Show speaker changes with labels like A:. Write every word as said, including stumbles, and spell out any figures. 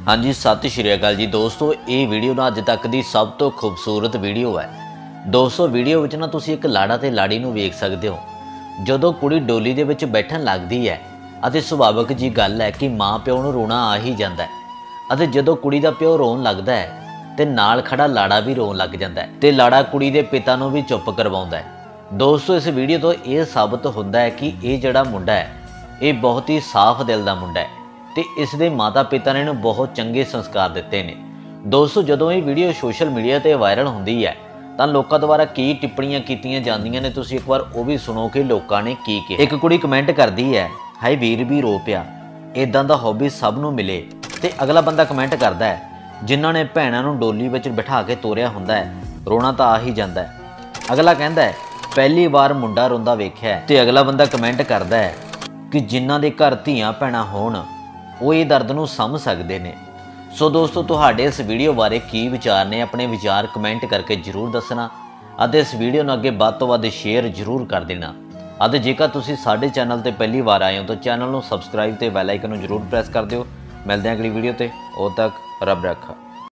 A: हाँ जी, सत श्री अकाल जी दोस्तों। ये वीडियो ना अज तक की सब तो खूबसूरत वीडियो है दोस्तों। वीडियो विच ना तुसीं एक लाड़ा ते लाड़ी नूं वेख सकदे हो। जदों कुड़ी डोली दे विच बैठण लगदी है अते सुभाविक जी गल है कि माँ प्यो नूं रोना आ ही जांदा है। अते जदों कुड़ी दा प्यो रोण लगदा है ते नाल खड़ा लाड़ा भी रोण लग जांदा है ते लाड़ा कुड़ी दे पिता नूं भी चुप करवाउंदा है। दोस्तों इस वीडियो तो यह साबित होंदा है कि ये जिहड़ा मुंडा है ये बहुत ही साफ दिल दा मुंडा है ते इस दे माता पिता ने इहनूं बहुत चंगे संस्कार दिते ने। दोस्तों जदों ये वीडियो सोशल मीडिया ते वायरल हुंदी है तां लोकां द्वारा की टिप्पणियां कीतियां जांदियां ने, तुसीं एक बार वो भी सुनो कि लोकां ने की कहा। एक कुड़ी कमेंट करदी है, हाय वीर भी रो पिया, इदां दा हॉबी सब नूं मिले। ते अगला बंदा कमेंट करदा है, जिन्हां ने भैणां नूं डोली विच बिठा के तोरिया हुंदा है रोना तां आ ही जांदा है। अगला कहंदा है, पहली बार मुंडा रोंदा वेख्या। ते अगला बंदा कमेंट करदा है कि जिन्हां दे घर धीआं भैणां होण वो ये दर्द नूं समझ सकते हैं। सो दोस्तों तुहाडे इस वीडियो बारे की विचार ने, अपने विचार कमेंट करके जरूर दसना अते इस वीडियो नूं अगे वध तों वध शेयर जरूर कर देना। अते जेकर तुसीं साडे चैनल ते पहली बार आए हो तो चैनल नूं सबसक्राइब ते बैल आइकन नूं जरूर प्रेस कर दिओ। मिलदे हां अगली वीडियो ते, उद तक रब रखा।